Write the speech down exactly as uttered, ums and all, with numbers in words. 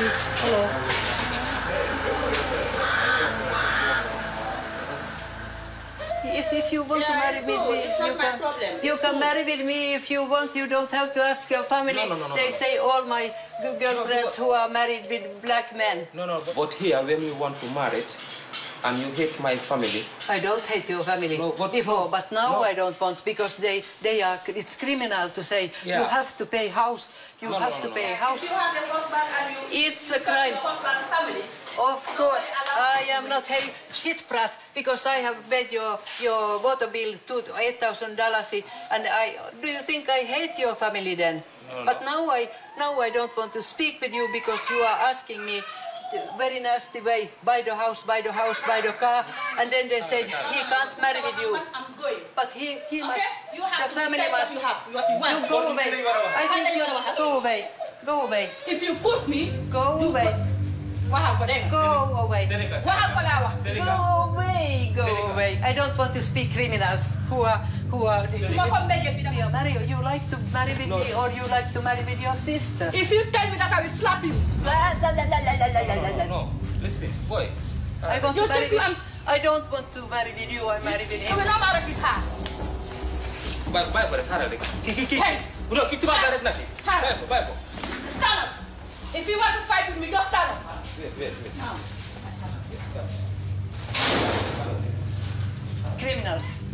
see. Hello. If, if you want Yeah, to marry it's with cool. me, It's not you my can, problem. you It's can cool. marry with me if you want. You don't have to ask your family. No, no, no, no, they no. say all my g- girlfriends No, who are married with black men. No, no, but, but here, when you want to marry, and you hate my family. I don't hate your family No, but, before, but now no. I don't want because they, they are. It's criminal to say Yeah. you have to pay house. You No, no, have no, to no. pay If house. you have a husband and you... It's you a crime. Your husband's family. Of course, I am not hey shit brat because I have paid your your water bill to eight thousand dollars, and I do you think I hate your family then? No, But no. now I now I don't want to speak with you because you are asking me very nasty way, buy the house, buy the house, buy the car, and then they said he can't marry with you. I'm going. But he he Okay? must. You have The to family decide what must. you have, what you want. You go away. I think you go away. Go away. If you push me, Go you away. Wahal ko deng. Go away. Wahal ko lawa. Go away, go away. I don't want to speak criminals who are who are. Suma ko mbege fi You dafa. marry, you like to marry with me, or you like to marry with your sister? If you tell me that I will slap you. La, la, la, la, la, la, la, No, la, no, la. no, no. Listen, boy. I want You to marry think with. I'm- I don't want to marry with you. I marry with You him. will not marry with her. Bye, bye, boy. Kara dek. Kiki, kiki. Hey. Udah, kita bakal dek nanti. Hey. Bye, bye, boy. Stand up. If you want to fight with me, just stand up. Wait, wait, wait. Criminals.